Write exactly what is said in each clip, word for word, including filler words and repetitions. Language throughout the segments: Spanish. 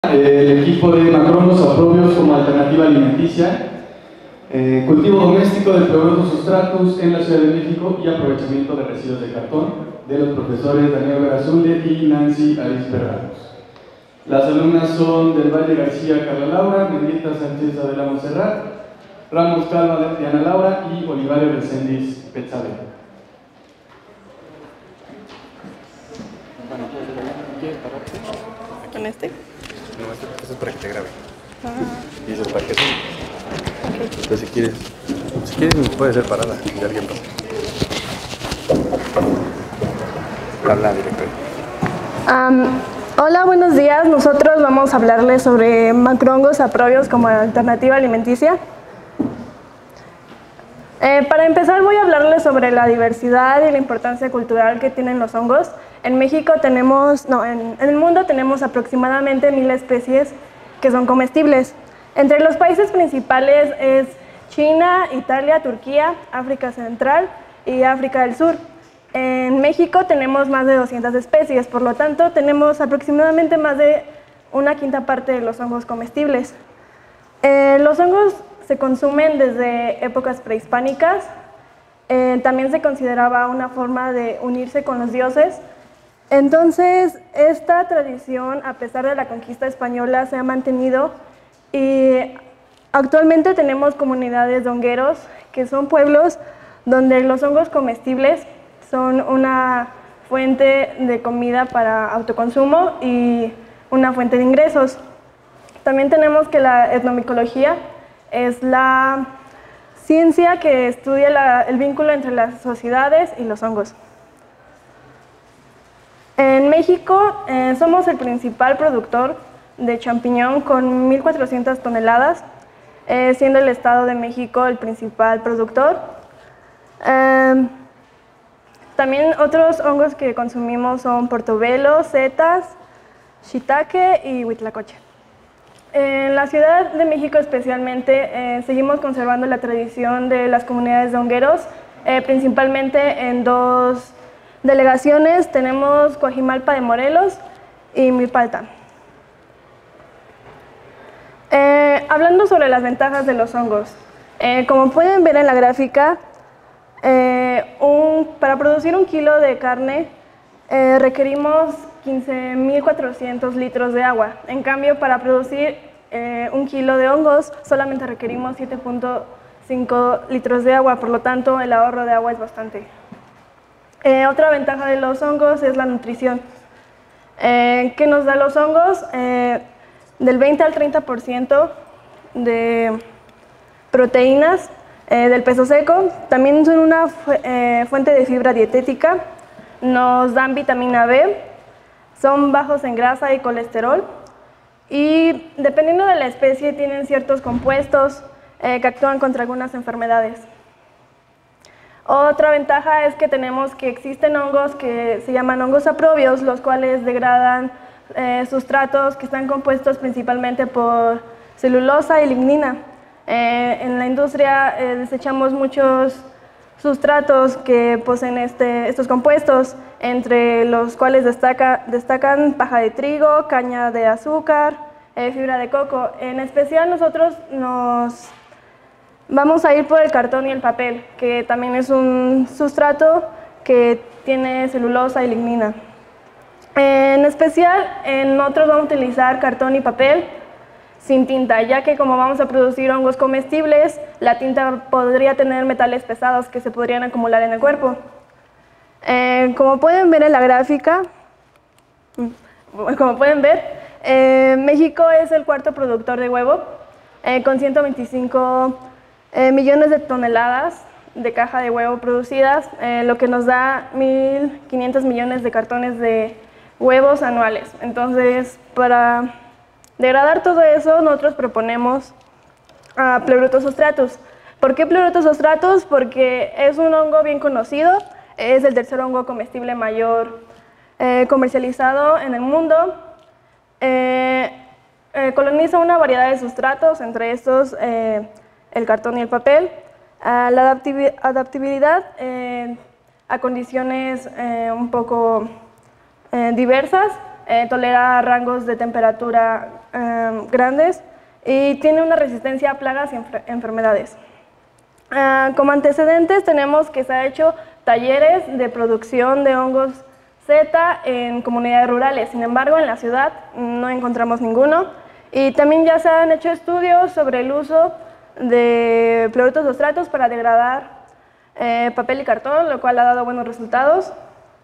El equipo de macrongos aprobios como alternativa alimenticia, eh, cultivo doméstico de Pleurotus sustratus en la Ciudad de México y aprovechamiento de residuos de cartón, de los profesores Daniel Verazulde y Nancy Arispe Ramos. Las alumnas son del Valle García Carla Laura, Mendieta Sánchez Adela Monserrat, Ramos Calva Diana Laura y Olivario Reséndiz Petzabe. ¿Con este? No, este, este es para que te grabe. Ah. Y eso es para que sí. Okay. Entonces, si quieres, si quieres, puede ser parada de alguien más. Habla, director. Um, hola, buenos días. Nosotros vamos a hablarles sobre macrongos aprobios como alternativa alimenticia. Eh, para empezar, voy a hablarles sobre la diversidad y la importancia cultural que tienen los hongos. En México tenemos, no, en, en el mundo tenemos aproximadamente mil especies que son comestibles. Entre los países principales es China, Italia, Turquía, África Central y África del Sur. En México tenemos más de doscientas especies, por lo tanto tenemos aproximadamente más de una quinta parte de los hongos comestibles. Eh, los hongos se consumen desde épocas prehispánicas. Eh, también se consideraba una forma de unirse con los dioses. Entonces, esta tradición, a pesar de la conquista española, se ha mantenido y actualmente tenemos comunidades de hongueros, que son pueblos donde los hongos comestibles son una fuente de comida para autoconsumo y una fuente de ingresos. También tenemos que la etnomicología es la ciencia que estudia la, el vínculo entre las sociedades y los hongos. En México eh, somos el principal productor de champiñón con mil cuatrocientas toneladas, eh, siendo el Estado de México el principal productor. Eh, también otros hongos que consumimos son portobelo, setas, shiitake y huitlacoche. En la Ciudad de México especialmente eh, seguimos conservando la tradición de las comunidades de hongueros, eh, principalmente en dos delegaciones. Tenemos Coajimalpa de Morelos y Milpalta. Eh, hablando sobre las ventajas de los hongos, eh, como pueden ver en la gráfica, eh, un, para producir un kilo de carne eh, requerimos quince mil cuatrocientos litros de agua. En cambio, para producir eh, un kilo de hongos solamente requerimos siete punto cinco litros de agua, por lo tanto el ahorro de agua es bastante. Eh, otra ventaja de los hongos es la nutrición. Eh, ¿Qué nos da los hongos? Eh, del veinte al treinta por ciento de proteínas eh, del peso seco. También son una fu eh, fuente de fibra dietética. Nos dan vitamina B. Son bajos en grasa y colesterol. Y dependiendo de la especie tienen ciertos compuestos eh, que actúan contra algunas enfermedades. Otra ventaja es que tenemos que existen hongos que se llaman hongos aprobios, los cuales degradan eh, sustratos que están compuestos principalmente por celulosa y lignina. Eh, en la industria eh, desechamos muchos sustratos que poseen este, estos compuestos, entre los cuales destaca, destacan paja de trigo, caña de azúcar, eh, fibra de coco. En especial nosotros nos vamos a ir por el cartón y el papel, que también es un sustrato que tiene celulosa y lignina. En especial, en otros vamos a utilizar cartón y papel sin tinta, ya que como vamos a producir hongos comestibles, la tinta podría tener metales pesados que se podrían acumular en el cuerpo. Eh, como pueden ver en la gráfica, como pueden ver, eh, México es el cuarto productor de huevo, eh, con ciento veinticinco Eh, millones de toneladas de caja de huevo producidas, eh, lo que nos da mil quinientos millones de cartones de huevos anuales. Entonces, para degradar todo eso, nosotros proponemos a Pleurotus sustratus. ¿Por qué Pleurotus sustratus? Porque es un hongo bien conocido, es el tercer hongo comestible mayor eh, comercializado en el mundo. Eh, eh, coloniza una variedad de sustratos, entre estos eh, el cartón y el papel. Uh, la adaptabilidad eh, a condiciones eh, un poco eh, diversas eh, tolera rangos de temperatura eh, grandes y tiene una resistencia a plagas y enfer enfermedades. Eh, como antecedentes tenemos que se ha hecho talleres de producción de hongos Z en comunidades rurales, sin embargo en la ciudad no encontramos ninguno. Y también ya se han hecho estudios sobre el uso de Pleurotus ostratus para degradar eh, papel y cartón, lo cual ha dado buenos resultados.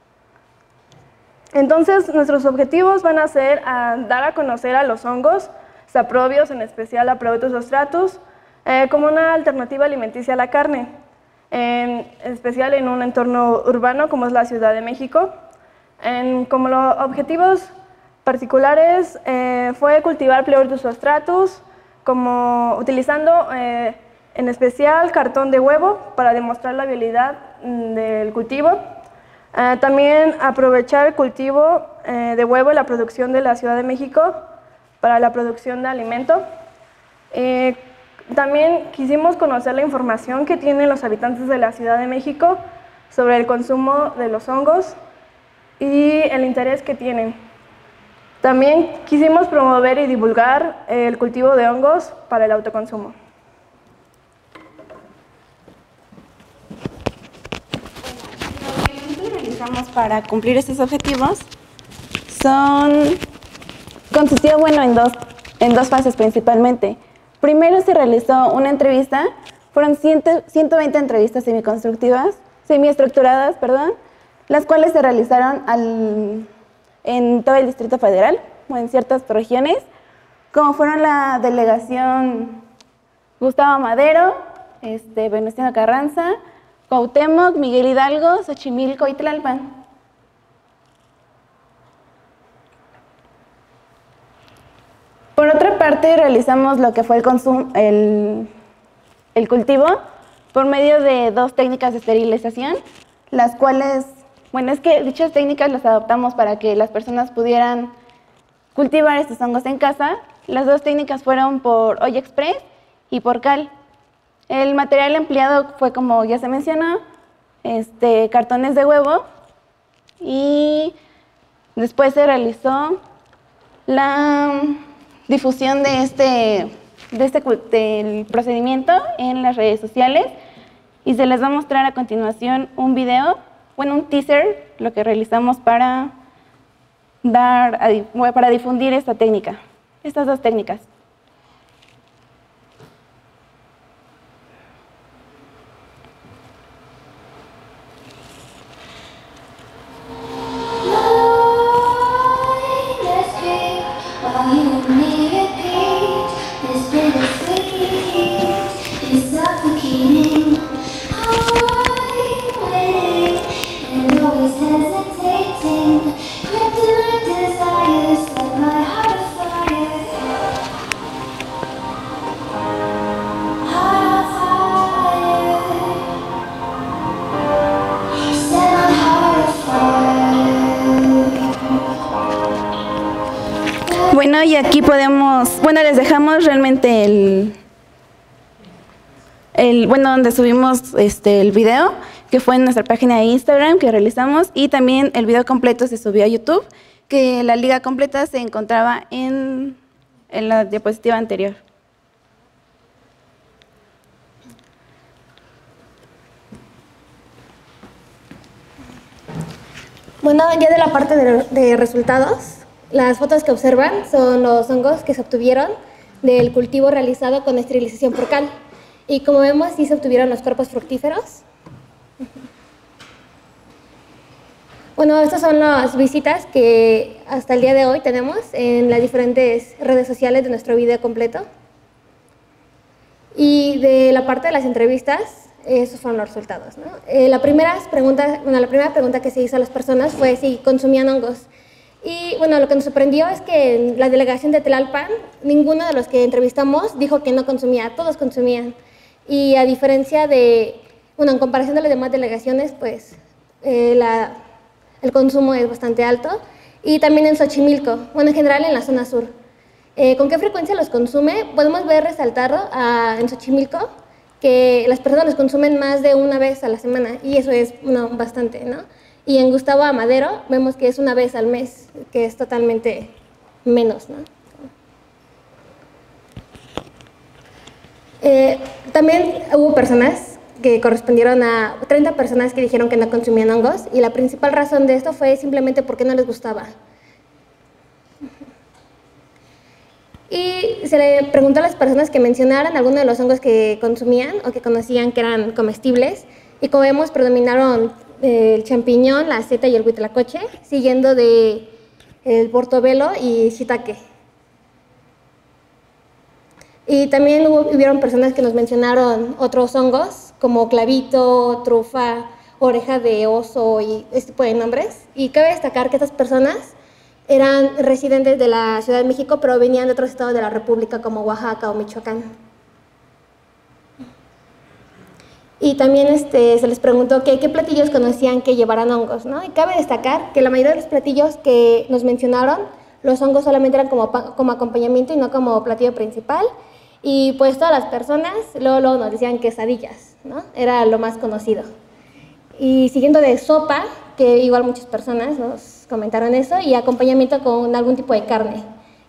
Entonces, nuestros objetivos van a ser a dar a conocer a los hongos saprobios, en especial a Pleurotus ostratus, eh, como una alternativa alimenticia a la carne, en especial en un entorno urbano como es la Ciudad de México. En, como los objetivos particulares eh, fue cultivar Pleurotus ostratus, como utilizando eh, en especial cartón de huevo para demostrar la viabilidad del cultivo. Eh, también aprovechar el cultivo eh, de huevo en la producción de la Ciudad de México para la producción de alimento. Eh, también quisimos conocer la información que tienen los habitantes de la Ciudad de México sobre el consumo de los hongos y el interés que tienen. También quisimos promover y divulgar el cultivo de hongos para el autoconsumo. Lo que realizamos para cumplir estos objetivos son consistió bueno en dos en dos fases principalmente. Primero se realizó una entrevista, fueron ciento veinte entrevistas semiconstructivas, semiestructuradas, perdón, las cuales se realizaron al, en todo el Distrito Federal o en ciertas regiones, como fueron la delegación Gustavo Madero, este, Venustiano Carranza, Cuauhtémoc, Miguel Hidalgo, Xochimilco y Tlalpan. Por otra parte, realizamos lo que fue el, consumo, el, el cultivo por medio de dos técnicas de esterilización, las cuales, bueno, es que dichas técnicas las adoptamos para que las personas pudieran cultivar estos hongos en casa. Las dos técnicas fueron por olla express y por cal. El material empleado fue, como ya se mencionó, este, cartones de huevo, y después se realizó la difusión de este, de este del procedimiento en las redes sociales, y se les va a mostrar a continuación un video, bueno, un teaser, lo que realizamos para, dar, para difundir esta técnica, estas dos técnicas. Bueno, y aquí podemos, bueno, les dejamos realmente el, el bueno, donde subimos este, el video, que fue en nuestra página de Instagram que realizamos, y también el video completo se subió a YouTube, que la liga completa se encontraba en, en la diapositiva anterior. Bueno, ya de la parte de, de resultados, las fotos que observan son los hongos que se obtuvieron del cultivo realizado con esterilización por cal. Y como vemos, sí se obtuvieron los cuerpos fructíferos. Bueno, estas son las visitas que hasta el día de hoy tenemos en las diferentes redes sociales de nuestro video completo. Y de la parte de las entrevistas, esos fueron los resultados, ¿no? Eh, la, primera pregunta, bueno, la primera pregunta que se hizo a las personas fue si consumían hongos. Y bueno, lo que nos sorprendió es que en la delegación de Tlalpan, ninguno de los que entrevistamos dijo que no consumía, todos consumían. Y a diferencia de, bueno, en comparación de las demás delegaciones, pues eh, la, el consumo es bastante alto. Y también en Xochimilco, bueno, en general en la zona sur. Eh, ¿Con qué frecuencia los consume? Podemos ver resaltado a, en Xochimilco que las personas los consumen más de una vez a la semana, y eso es bueno, bastante, ¿no? Y en Gustavo Amadero vemos que es una vez al mes, que es totalmente menos, ¿no? Eh, también hubo personas que correspondieron a treinta personas que dijeron que no consumían hongos, y la principal razón de esto fue simplemente porque no les gustaba. Y se le preguntó a las personas que mencionaran algunos de los hongos que consumían o que conocían que eran comestibles, y como vemos predominaron eh, el champiñón, la seta y el huitlacoche, siguiendo de el portobelo y shiitake. Y también hubo, hubieron personas que nos mencionaron otros hongos, como clavito, trufa, oreja de oso y este tipo de nombres. Y cabe destacar que estas personas eran residentes de la Ciudad de México, pero venían de otros estados de la República, como Oaxaca o Michoacán. Y también este, se les preguntó que, qué platillos conocían que llevaran hongos, ¿no? Y cabe destacar que la mayoría de los platillos que nos mencionaron, los hongos solamente eran como, como acompañamiento y no como platillo principal. Y pues todas las personas luego, luego nos decían quesadillas, ¿no? Era lo más conocido. Y siguiendo de sopa, que igual muchas personas nos comentaron eso, y acompañamiento con algún tipo de carne.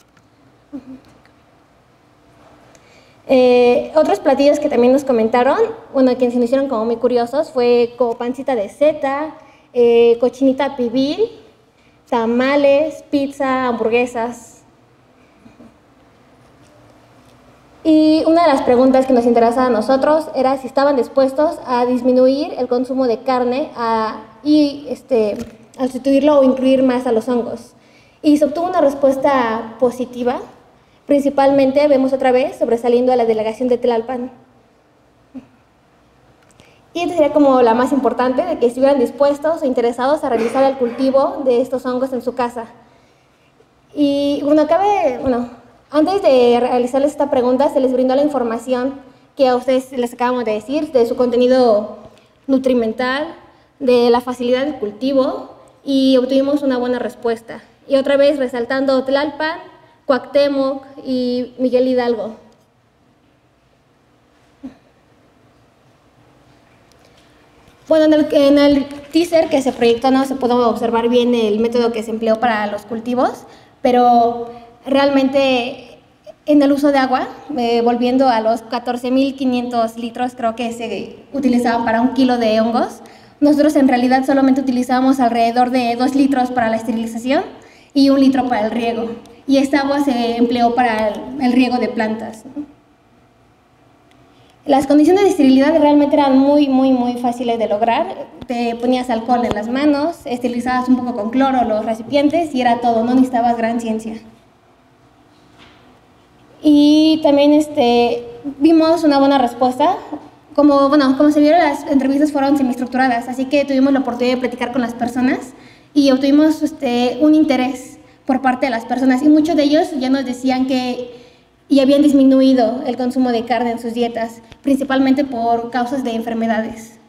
Eh, otros platillos que también nos comentaron, bueno, quienes se nos hicieron como muy curiosos, fue como pancita de seta, eh, cochinita pibil, tamales, pizza, hamburguesas. Y una de las preguntas que nos interesaba a nosotros era si estaban dispuestos a disminuir el consumo de carne a, y este, al sustituirlo o incluir más a los hongos. Y se obtuvo una respuesta positiva. Principalmente vemos otra vez sobresaliendo a la delegación de Tlalpan. Y esta sería como la más importante, de que estuvieran dispuestos o interesados a realizar el cultivo de estos hongos en su casa. Y bueno, cabe, bueno, antes de realizarles esta pregunta, se les brindó la información que a ustedes les acabamos de decir, de su contenido nutrimental, de la facilidad del cultivo, y obtuvimos una buena respuesta. Y otra vez resaltando Tlalpan, Cuauhtémoc y Miguel Hidalgo. Bueno, en el, en el teaser que se proyectó no se pudo observar bien el método que se empleó para los cultivos, pero realmente en el uso de agua, eh, volviendo a los catorce mil quinientos litros creo que se utilizaban para un kilo de hongos, nosotros en realidad solamente utilizábamos alrededor de dos litros para la esterilización y un litro para el riego. Y esta agua se empleó para el, el riego de plantas, ¿no? Las condiciones de esterilidad realmente eran muy, muy, muy fáciles de lograr. Te ponías alcohol en las manos, esterilizabas un poco con cloro los recipientes y era todo, no necesitabas gran ciencia. Y también este, vimos una buena respuesta. Como, bueno, como se vieron, las entrevistas fueron semiestructuradas, así que tuvimos la oportunidad de platicar con las personas y obtuvimos este, un interés por parte de las personas, y muchos de ellos ya nos decían que ya habían disminuido el consumo de carne en sus dietas, principalmente por causas de enfermedades.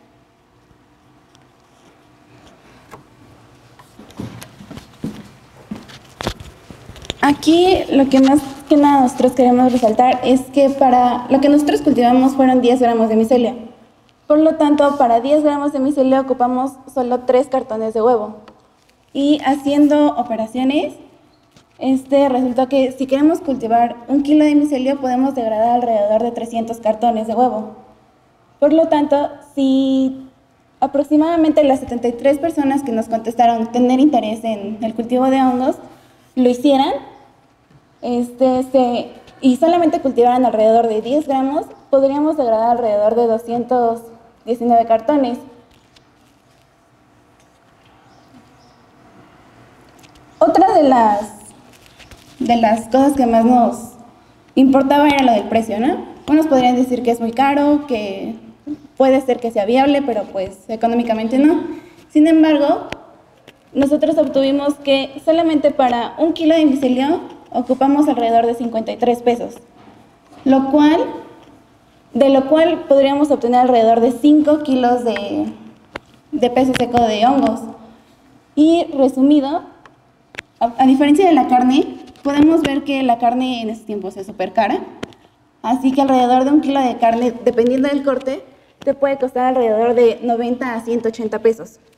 Aquí lo que más que nada nosotros queremos resaltar es que para lo que nosotros cultivamos fueron diez gramos de micelio. Por lo tanto, para diez gramos de micelio ocupamos solo tres cartones de huevo. Y haciendo operaciones, Este, resultó que si queremos cultivar un kilo de micelio podemos degradar alrededor de trescientos cartones de huevo. Por lo tanto, si aproximadamente las setenta y tres personas que nos contestaron tener interés en el cultivo de hongos lo hicieran este, se, y solamente cultivaran alrededor de diez gramos, podríamos degradar alrededor de doscientos diecinueve cartones. Otra de las de las cosas que más nos importaba era lo del precio, ¿no? Unos podrían decir que es muy caro, que puede ser que sea viable, pero pues económicamente no. Sin embargo, nosotros obtuvimos que solamente para un kilo de micelio ocupamos alrededor de cincuenta y tres pesos, lo cual, de lo cual podríamos obtener alrededor de cinco kilos de, de peso seco de hongos. Y resumido, a, a diferencia de la carne, podemos ver que la carne en estos tiempos es súper cara, así que alrededor de un kilo de carne, dependiendo del corte, te puede costar alrededor de noventa a ciento ochenta pesos.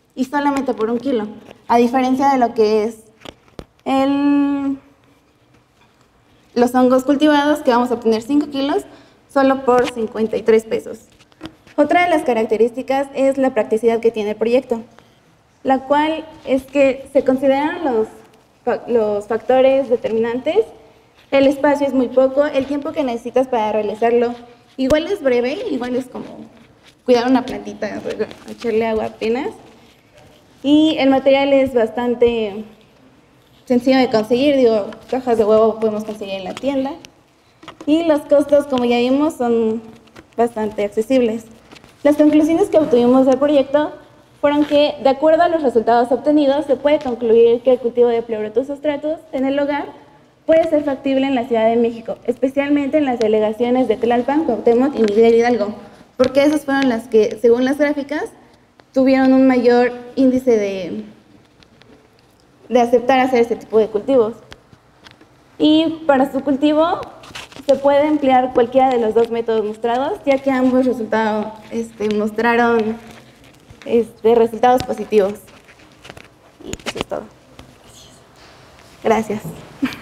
y solamente por un kilo, a diferencia de lo que es el, los hongos cultivados, que vamos a obtener cinco kilos solo por cincuenta y tres pesos. Otra de las características es la practicidad que tiene el proyecto, la cual es que se consideran los, los factores determinantes. El espacio es muy poco, el tiempo que necesitas para realizarlo igual es breve, igual es como cuidar una plantita, echarle agua apenas. Y el material es bastante sencillo de conseguir, digo, cajas de huevo podemos conseguir en la tienda. Y los costos, como ya vimos, son bastante accesibles. Las conclusiones que obtuvimos del proyecto fueron que, de acuerdo a los resultados obtenidos, se puede concluir que el cultivo de Pleurotus sostratus en el hogar puede ser factible en la Ciudad de México, especialmente en las delegaciones de Tlalpan, Cuauhtémoc y Miguel Hidalgo, porque esas fueron las que, según las gráficas, tuvieron un mayor índice de, de aceptar hacer este tipo de cultivos. Y para su cultivo se puede emplear cualquiera de los dos métodos mostrados, ya que ambos resultados este, mostraron este, resultados positivos. Y eso es todo. Gracias.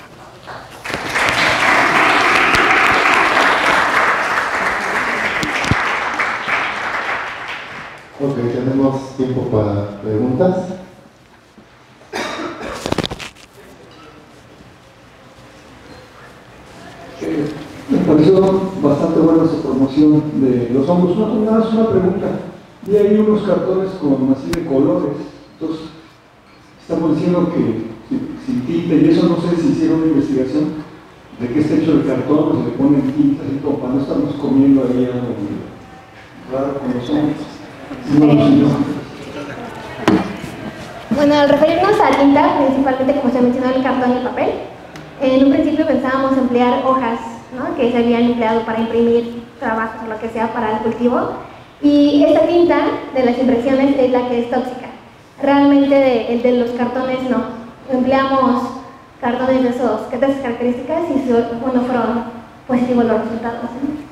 Ok, tenemos tiempo para preguntas. Eh, me pareció bastante buena su promoción de los hongos. Una, nada más una pregunta. Vi ahí unos cartones con así de colores. Entonces, estamos diciendo que sin, sin tinta, y eso no sé si hicieron una investigación de qué está hecho el cartón, o se le ponen tinta, así como para no estarnos comiendo ahí algo raro con los hongos. No, no, no. Bueno, al referirnos a tinta, principalmente como se mencionó el cartón y el papel, en un principio pensábamos emplear hojas, ¿no?, que se habían empleado para imprimir trabajos o lo que sea para el cultivo, y esta tinta de las impresiones es la que es tóxica. Realmente de, el de los cartones no, empleamos cartones de esos, que de esas características, y bueno, fueron positivos los resultados, ¿no?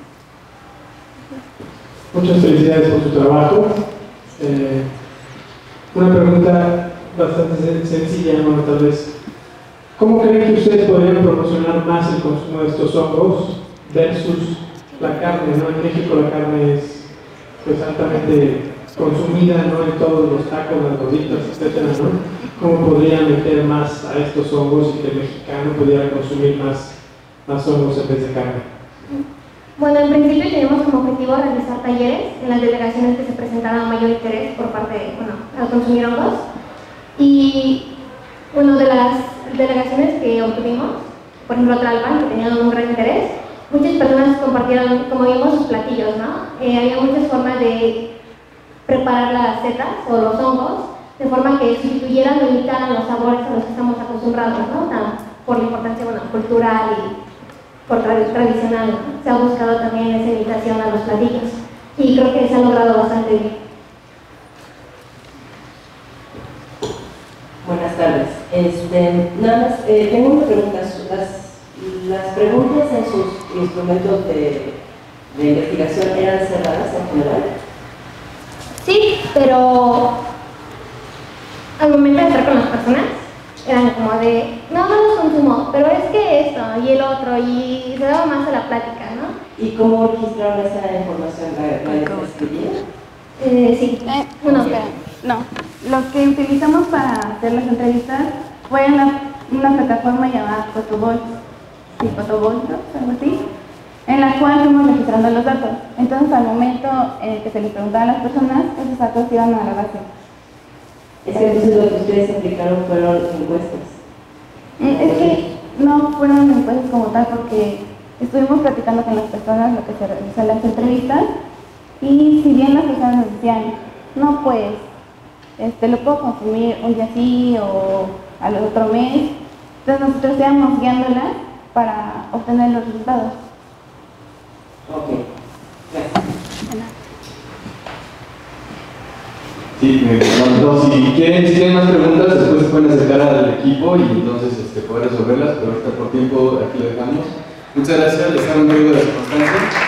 Muchas felicidades por su trabajo. Eh, una pregunta bastante sencilla, bueno, tal vez. ¿Cómo creen que ustedes podrían promocionar más el consumo de estos hongos versus la carne, ¿no? En México la carne es pues altamente consumida, ¿no?, en todos los tacos, las gorditas, etcétera, ¿no? ¿Cómo podrían meter más a estos hongos y que el mexicano pudiera consumir más, más hongos en vez de carne? Bueno, en principio tenemos como objetivo realizar talleres en las delegaciones que se presentaran mayor interés por parte de, bueno, al consumir hongos. Y, bueno, de las delegaciones que obtuvimos, por ejemplo, Tlalpan, que tenían un gran interés, muchas personas compartieron, como vimos, sus platillos, ¿no? Eh, había muchas formas de preparar las setas o los hongos, de forma que sustituyeran o imitaran los sabores a los que estamos acostumbrados, ¿no? Tan, por la importancia, bueno, cultural y por tra tradicional, ¿no? Se ha buscado también esa imitación a los platillos y creo que se ha logrado bastante bien. Buenas tardes. Este, nada más, eh, tengo una pregunta. Las, las preguntas en sus instrumentos de, de investigación eran cerradas en general. Sí, pero al momento de estar con las personas eran como de, no, no los consumo, pero es que esto y el otro, y se daba más a la plática, ¿no? ¿Y cómo registraron esa información? ¿La, la escribían? Eh, sí. Eh, no, espera, no. Lo que utilizamos para hacer las entrevistas fue una, una plataforma llamada Photoball, sí, Photoball, ¿no?, algo así, en la cual fuimos registrando los datos. Entonces, al momento en que se les preguntaba a las personas, esos datos iban a la base. Es que entonces lo que ustedes aplicaron fueron encuestas. Es que no fueron encuestas como tal, porque estuvimos platicando con las personas lo que se realizó en las entrevistas, y si bien las personas nos decían, no, pues, este, lo puedo consumir un día sí o al otro mes, entonces nosotros íbamos guiándolas para obtener los resultados. Ok, gracias. Sí, bueno, si quieren, si tienen más preguntas, después se pueden acercar al equipo y entonces este, poder resolverlas, pero ahorita por tiempo aquí lo dejamos. Muchas gracias, les hago un ruido de circunstancia.